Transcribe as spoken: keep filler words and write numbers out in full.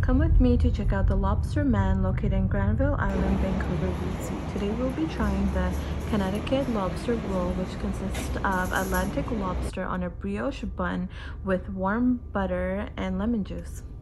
Come with me to check out the Lobster Man located in Granville Island, Vancouver, B C. Today we'll be trying the Connecticut lobster roll, which consists of Atlantic lobster on a brioche bun with warm butter and lemon juice.